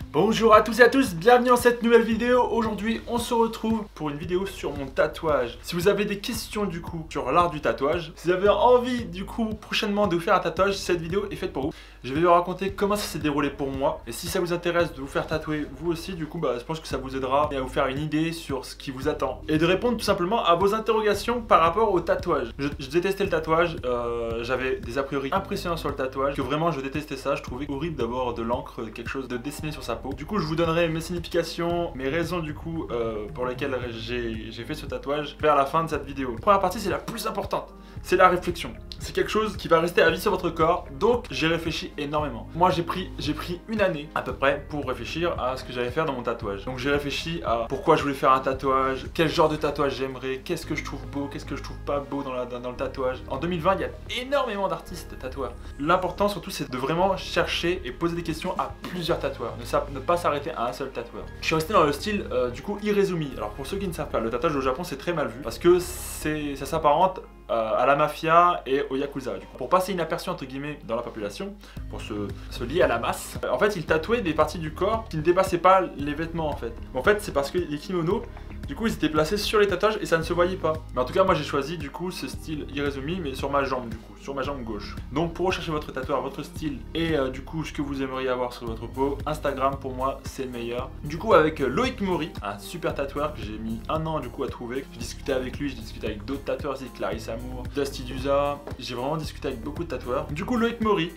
Bonjour à tous et à tous, bienvenue dans cette nouvelle vidéo. Aujourd'hui on se retrouve pour une vidéo sur mon tatouage. Si vous avez des questions du coup sur l'art du tatouage, si vous avez envie du coup prochainement de vous faire un tatouage, cette vidéo est faite pour vous. Je vais vous raconter comment ça s'est déroulé pour moi. Et si ça vous intéresse de vous faire tatouer vous aussi, du coup je pense que ça vous aidera à vous faire une idée sur ce qui vous attend. Et de répondre tout simplement à vos interrogations par rapport au tatouage. Je détestais le tatouage, j'avais des a priori impressionnants sur le tatouage, que vraiment je détestais ça, je trouvais horrible d'avoir de l'encre, quelque chose de dessiné sur sa peau. Du coup je vous donnerai mes significations, mes raisons du coup pour lesquelles j'ai fait ce tatouage vers la fin de cette vidéo. La première partie c'est la plus importante, c'est la réflexion. C'est quelque chose qui va rester à vie sur votre corps, donc j'ai réfléchi énormément. Moi j'ai pris une année à peu près pour réfléchir à ce que j'allais faire dans mon tatouage. Donc j'ai réfléchi à pourquoi je voulais faire un tatouage, quel genre de tatouage j'aimerais, qu'est-ce que je trouve beau, qu'est-ce que je trouve pas beau dans le tatouage. En 2020 il y a énormément d'artistes tatoueurs. L'important surtout c'est de vraiment chercher et poser des questions à plusieurs tatoueurs, ne pas s'arrêter à un seul tatoueur. Je suis resté dans le style du coup Irezumi. Alors pour ceux qui ne savent pas, le tatouage au Japon c'est très mal vu parce que ça s'apparente à la mafia et au yakuza. Du coup. Pour passer inaperçu entre guillemets dans la population, pour se lier à la masse, en fait ils tatouaient des parties du corps qui ne dépassaient pas les vêtements en fait. En fait c'est parce que les kimonos, du coup ils étaient placés sur les tatouages et ça ne se voyait pas. Mais en tout cas moi j'ai choisi du coup ce style Irezumi mais sur ma jambe du coup, sur ma jambe gauche. Donc pour rechercher votre tatouage, votre style et du coup ce que vous aimeriez avoir sur votre peau, Instagram pour moi c'est le meilleur. Du coup avec Loïc Mori, un super tatoueur que j'ai mis un an du coup à trouver. J'ai discuté avec lui, j'ai discuté avec d'autres tatoueurs aussi, Clarisse Amour, Dusty Duza. J'ai vraiment discuté avec beaucoup de tatoueurs. Du coup Loïc Mori,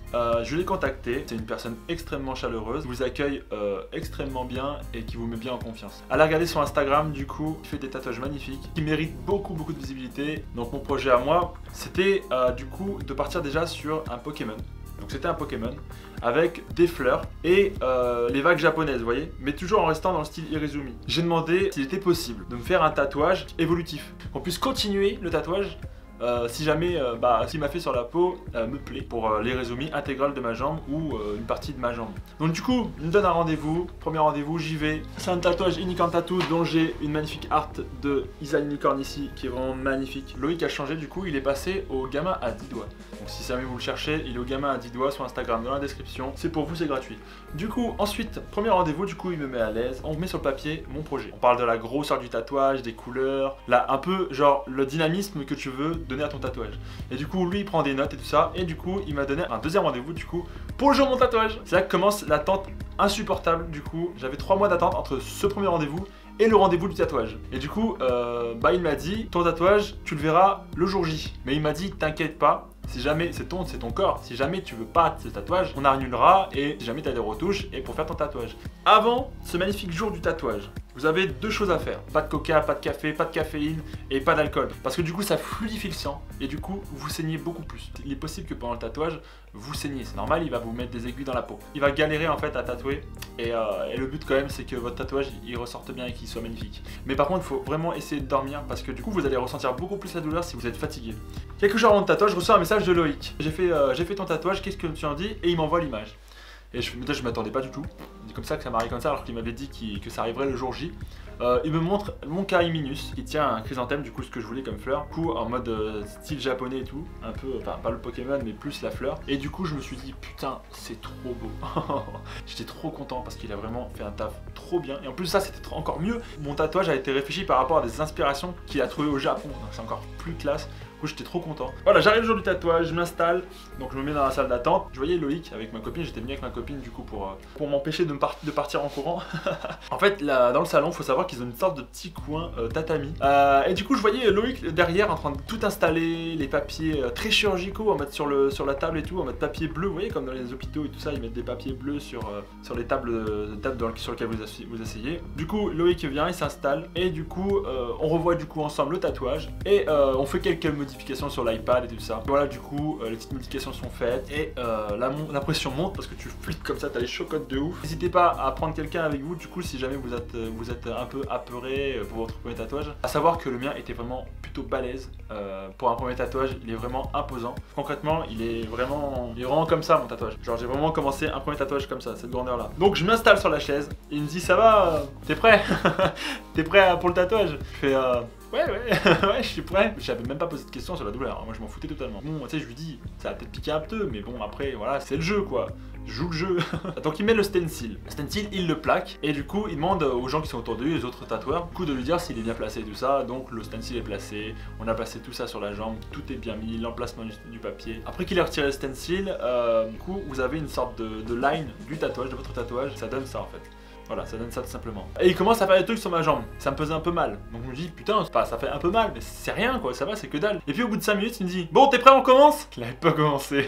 je l'ai contacté, c'est une personne extrêmement chaleureuse, qui vous accueille extrêmement bien et qui vous met bien en confiance. Allez regarder sur Instagram du coup, il fait des tatouages magnifiques, qui méritent beaucoup de visibilité. Donc mon projet à moi, c'était du coup de partir déjà sur un Pokémon. Donc c'était un Pokémon avec des fleurs et les vagues japonaises, vous voyez, mais toujours en restant dans le style Irezumi. J'ai demandé s'il était possible de me faire un tatouage évolutif, qu'on puisse continuer le tatouage si jamais ce qu'il m'a fait sur la peau me plaît, pour l'Irezumi intégrale de ma jambe ou une partie de ma jambe. Donc du coup, il me donne un rendez-vous, premier rendez-vous, j'y vais. C'est un tatouage Unicorn Tattoo dont j'ai une magnifique art de Isa Unicorn ici, qui est vraiment magnifique. Loïc a changé du coup, il est passé au gamin à 10 doigts. Donc si jamais vous le cherchez, il est au gamin à 10 doigts sur Instagram, dans la description. C'est pour vous, c'est gratuit. Du coup, ensuite, premier rendez-vous, du coup il me met à l'aise, on met sur le papier mon projet. On parle de la grosseur du tatouage, des couleurs, là un peu genre le dynamisme que tu veux donner à ton tatouage. Et du coup lui il prend des notes et tout ça, et du coup il m'a donné un deuxième rendez-vous du coup pour le jour de mon tatouage. C'est là que commence l'attente insupportable. Du coup j'avais 3 mois d'attente entre ce premier rendez-vous et le rendez-vous du tatouage. Et du coup il m'a dit ton tatouage tu le verras le jour J. Mais il m'a dit t'inquiète pas, si jamais c'est ton corps, si jamais tu veux pas ce tatouage, on annulera, et si jamais tu as des retouches et pour faire ton tatouage. Avant ce magnifique jour du tatouage, vous avez 2 choses à faire. Pas de coca, pas de café, pas de caféine et pas d'alcool. Parce que du coup ça fluidifie le sang et du coup vous saignez beaucoup plus. Il est possible que pendant le tatouage vous saignez, c'est normal, il va vous mettre des aiguilles dans la peau. Il va galérer en fait à tatouer et le but quand même c'est que votre tatouage il ressorte bien et qu'il soit magnifique. Mais par contre il faut vraiment essayer de dormir parce que du coup vous allez ressentir beaucoup plus la douleur si vous êtes fatigué. Quelques jours avant le tatouage, je reçois un message de Loïc. J'ai fait ton tatouage, qu'est-ce que tu en dis? Et il m'envoie l'image. Et je m'attendais pas du tout. C'est comme ça que ça m'arrive comme ça alors qu'il m'avait dit que ça arriverait le jour J. Il me montre mon Cariminus qui tient un chrysanthème, du coup ce que je voulais comme fleur, du coup en mode style japonais et tout, un peu, enfin pas le Pokémon mais plus la fleur. Et du coup je me suis dit putain c'est trop beau. J'étais trop content parce qu'il a vraiment fait un taf trop bien. Et en plus ça c'était encore mieux, mon tatouage a été réfléchi par rapport à des inspirations qu'il a trouvées au Japon, donc c'est encore plus classe. J'étais trop content. Voilà, j'arrive le jour du tatouage, je m'installe, donc je me mets dans la salle d'attente. Je voyais Loïc avec ma copine, j'étais venu avec ma copine du coup pour m'empêcher de partir en courant. En fait, là, dans le salon, il faut savoir qu'ils ont une sorte de petit coin tatami. Et du coup, je voyais Loïc derrière en train de tout installer, les papiers très chirurgicaux en mettre sur la table et tout, en mode papier bleu, vous voyez, comme dans les hôpitaux et tout ça, ils mettent des papiers bleus sur les tables sur lesquelles vous asseyez. Du coup, Loïc vient, il s'installe, et du coup, on revoit du coup ensemble le tatouage, et on fait quelques modifications sur l'iPad et tout ça. Voilà, du coup les petites modifications sont faites et la pression monte parce que tu flippes comme ça, t'as les chocottes de ouf. N'hésitez pas à prendre quelqu'un avec vous du coup si jamais vous êtes un peu apeuré pour votre premier tatouage. À savoir que le mien était vraiment plutôt balèze. Pour un premier tatouage il est vraiment imposant. Concrètement il est vraiment comme ça mon tatouage. Genre j'ai vraiment commencé un premier tatouage comme ça, cette grandeur là. Donc je m'installe sur la chaise et il me dit ça va, t'es prêt? T'es prêt pour le tatouage? Je fais ouais, ouais, je suis prêt. Je n'avais même pas posé de question sur la douleur, moi je m'en foutais totalement. Bon, tu sais, je lui dis, ça va peut-être piquer un peu, mais bon, après, voilà, c'est le jeu quoi. Je joue le jeu. Donc il met le stencil. Le stencil, il le plaque et du coup il demande aux gens qui sont autour de lui, les autres tatoueurs, du coup de lui dire s'il est bien placé et tout ça. Donc le stencil est placé, on a placé tout ça sur la jambe, tout est bien mis, l'emplacement du papier. Après qu'il ait retiré le stencil, du coup vous avez une sorte de line du tatouage, de votre tatouage, ça donne ça en fait. Voilà, ça donne ça tout simplement. Et il commence à faire des trucs sur ma jambe. Ça me faisait un peu mal. Donc je me dis, putain, ça fait un peu mal, mais c'est rien quoi, ça va, c'est que dalle. Et puis au bout de 5 minutes, il me dit, bon, t'es prêt, on commence? Il avait pas commencé.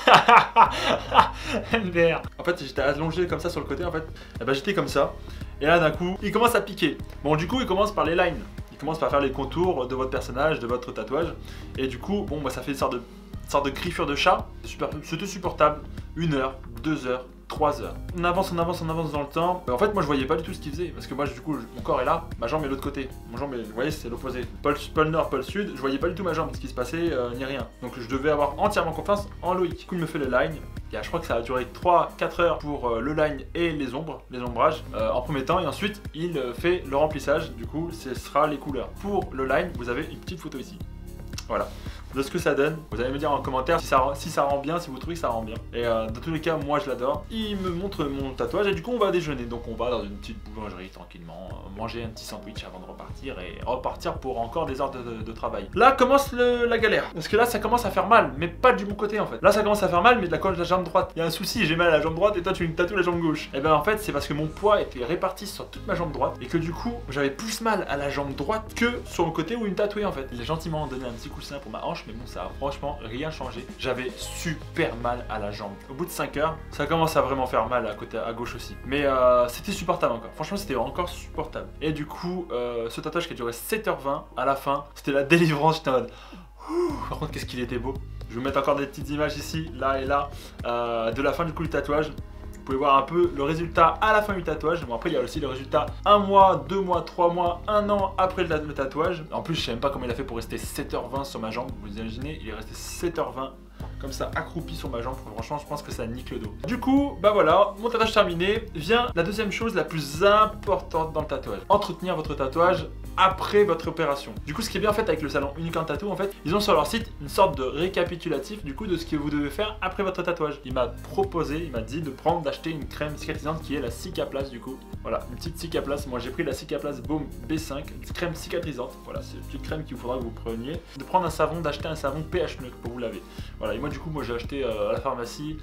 Merde. En fait, j'étais allongé comme ça sur le côté, en fait. Et ben j'étais comme ça. Et là, d'un coup, il commence à piquer. Bon, du coup, il commence par les lines. Il commence par faire les contours de votre personnage, de votre tatouage. Et du coup, bon, bah, ça fait une sorte de griffure de chat. C'était supportable. 1 heure, 2 heures. 3 heures. On avance dans le temps. En fait, moi je voyais pas du tout ce qu'il faisait parce que moi, du coup, mon corps est là, ma jambe est de l'autre côté. Mon jambe est, vous voyez, c'est l'opposé. Pôle nord, pôle sud, je voyais pas du tout ma jambe, ce qui se passait, ni rien. Donc je devais avoir entièrement confiance en Loïc. Du coup, il me fait le line. Et je crois que ça a duré 3-4 heures pour le line et les ombrages en premier temps. Et ensuite, il fait le remplissage. Du coup, ce sera les couleurs. Pour le line, vous avez une petite photo ici. Voilà. De ce que ça donne, vous allez me dire en commentaire si ça rend bien, si vous trouvez que ça rend bien. Et dans tous les cas, moi je l'adore. Il me montre mon tatouage et du coup on va déjeuner. Donc on va dans une petite boulangerie tranquillement, manger un petit sandwich avant de repartir et repartir pour encore des heures de travail. Là commence la galère. Parce que là ça commence à faire mal, mais pas du bon côté en fait. Là ça commence à faire mal, mais de la jambe droite. Il y a un souci, j'ai mal à la jambe droite et toi tu me tatoues la jambe gauche. Et ben en fait c'est parce que mon poids était réparti sur toute ma jambe droite et que du coup j'avais plus mal à la jambe droite que sur le côté où il me tatouait en fait. Il a gentiment donné un petit coussin pour ma hanche, mais bon ça a franchement rien changé. J'avais super mal à la jambe. Au bout de 5 heures, ça commence à vraiment faire mal à gauche aussi. Mais c'était supportable encore. Franchement, c'était encore supportable. Et du coup, ce tatouage qui a duré 7h20, à la fin, c'était la délivrance. J'étais en mode... Par contre, qu'est-ce qu'il était beau. Je vais vous mettre encore des petites images ici, là et là, de la fin du coup du tatouage. Vous pouvez voir un peu le résultat à la fin du tatouage. Bon, après il y a aussi le résultat 1 mois, 2 mois, 3 mois, 1 an après le tatouage. En plus je sais même pas comment il a fait pour rester 7h20 sur ma jambe. Vous imaginez, il est resté 7h20 comme ça accroupi sur ma jambe. Franchement je pense que ça nique le dos. Du coup bah voilà, mon tatouage terminé. Vient la deuxième chose la plus importante dans le tatouage. Entretenir votre tatouage après votre opération. Du coup ce qui est bien fait avec le salon Unique en Tattoo, en fait ils ont sur leur site une sorte de récapitulatif du coup de ce que vous devez faire après votre tatouage. Il m'a proposé, il m'a dit d'acheter une crème cicatrisante qui est la Cicaplast du coup. Voilà, une petite Cicaplast. Moi j'ai pris la Cicaplast Baume B5, une crème cicatrisante. Voilà, c'est une petite crème qu'il faudra que vous preniez. De prendre un savon, d'acheter un savon pH neutre pour vous laver. Voilà, et moi du coup j'ai acheté à la pharmacie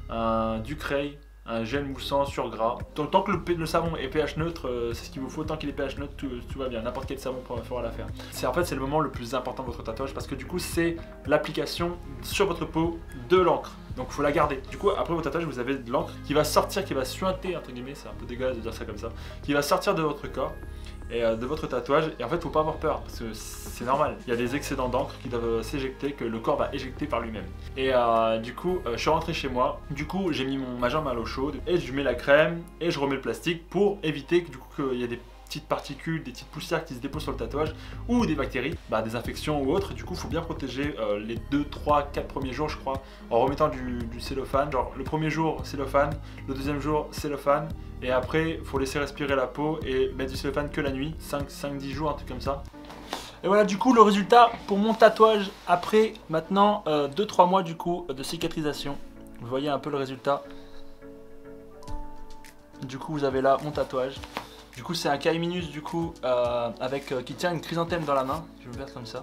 un Ducray, un gel moussant sur gras. Tant que le savon est pH neutre, c'est ce qu'il vous faut. Tant qu'il est pH neutre, tout va bien. N'importe quel savon fera l'affaire. En fait, c'est le moment le plus important de votre tatouage parce que du coup, c'est l'application sur votre peau de l'encre. Donc, il faut la garder. Du coup, après votre tatouage, vous avez de l'encre qui va sortir, qui va suinter, entre guillemets, c'est un peu dégueulasse de dire ça comme ça, qui va sortir de votre corps et de votre tatouage. Et en fait, faut pas avoir peur parce que c'est normal. Il y a des excédents d'encre qui doivent s'éjecter, que le corps va éjecter par lui-même. Et du coup, je suis rentré chez moi. Du coup, j'ai mis ma jambe à l'eau chaude et je mets la crème et je remets le plastique pour éviter que, du coup, qu'il y ait des petites particules, des petites poussières qui se déposent sur le tatouage ou des bactéries, des infections ou autres. Du coup, il faut bien protéger les 2, 3, 4 premiers jours, je crois, en remettant du cellophane. Genre, le premier jour, cellophane, le deuxième jour, cellophane. Et après, il faut laisser respirer la peau et mettre du cellophane que la nuit, 5-10 jours, un truc comme ça. Et voilà du coup le résultat pour mon tatouage après maintenant 2-3 mois du coup de cicatrisation. Vous voyez un peu le résultat. Du coup vous avez là mon tatouage. Du coup c'est un Caiminus du coup qui tient une chrysanthème dans la main. Je vais le mettre comme ça.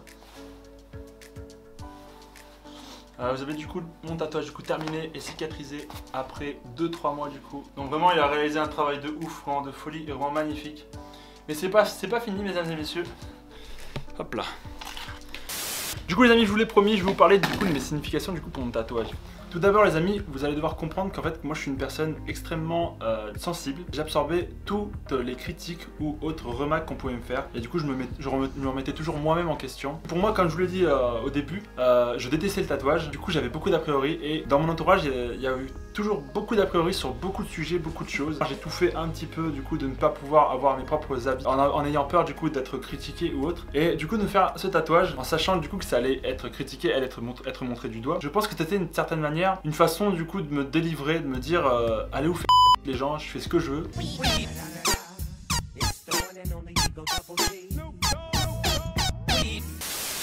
Vous avez du coup mon tatouage du coup terminé et cicatrisé après 2-3 mois du coup. Donc vraiment il a réalisé un travail de ouf, vraiment de folie et vraiment magnifique. Mais c'est pas fini mesdames et messieurs. Hop là. Du coup les amis, je vous l'ai promis, je vais vous parler du coup de mes significations du coup pour mon tatouage. Tout d'abord les amis, vous allez devoir comprendre qu'en fait moi je suis une personne extrêmement sensible. J'absorbais toutes les critiques ou autres remarques qu'on pouvait me faire et du coup je me remettais toujours moi-même en question. Pour moi, comme je vous l'ai dit au début, je détestais le tatouage. Du coup j'avais beaucoup d'a priori et dans mon entourage il y a eu toujours beaucoup d'a priori sur beaucoup de sujets, beaucoup de choses. J'ai tout fait un petit peu du coup de ne pas pouvoir avoir mes propres habits en ayant peur du coup d'être critiqué ou autre. Et du coup de faire ce tatouage en sachant du coup que ça allait être critiqué, allait être montré du doigt. Je pense que c'était une certaine manière une façon du coup de me délivrer, de me dire allez vous faire les gens, je fais ce que je veux.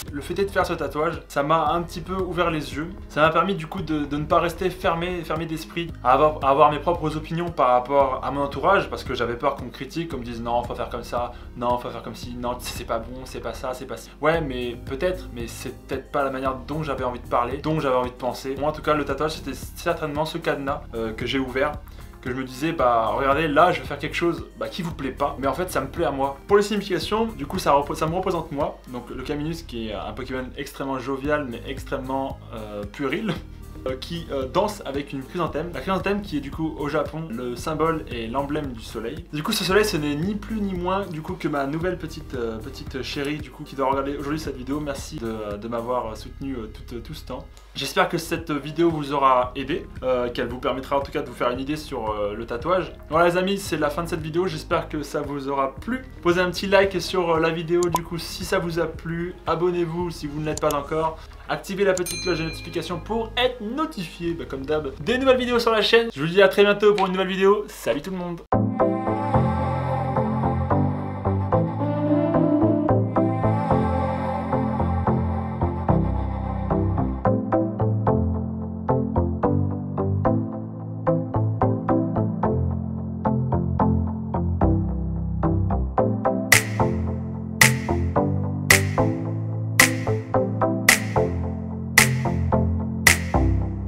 le fait de faire ce tatouage, ça m'a un petit peu ouvert les yeux. Ça m'a permis du coup de ne pas rester fermé d'esprit, à avoir mes propres opinions par rapport à mon entourage, parce que j'avais peur qu'on me critique, qu'on me dise non, faut faire comme ça, non, faut faire comme ci, non, c'est pas bon, c'est pas ça, c'est pas ci. Ouais, mais peut-être, mais c'est peut-être pas la manière dont j'avais envie de parler, dont j'avais envie de penser. Moi en tout cas, le tatouage c'était certainement ce cadenas que j'ai ouvert, que je me disais bah regardez là je vais faire quelque chose qui vous plaît pas, mais en fait ça me plaît à moi. Pour les significations, du coup ça me représente moi, donc le Caminus qui est un Pokémon extrêmement jovial mais extrêmement puéril. Qui danse avec une chrysanthème. La chrysanthème qui est du coup au Japon le symbole et l'emblème du soleil. Du coup ce soleil ce n'est ni plus ni moins du coup que ma nouvelle petite chérie du coup qui doit regarder aujourd'hui cette vidéo. Merci de m'avoir soutenu tout ce temps. J'espère que cette vidéo vous aura aidé, qu'elle vous permettra en tout cas de vous faire une idée sur le tatouage. Voilà les amis, c'est la fin de cette vidéo, j'espère que ça vous aura plu. Posez un petit like sur la vidéo du coup si ça vous a plu. Abonnez-vous si vous ne l'êtes pas encore. Activez la petite cloche de notification pour être notifié, comme d'hab, des nouvelles vidéos sur la chaîne. Je vous dis à très bientôt pour une nouvelle vidéo. Salut tout le monde!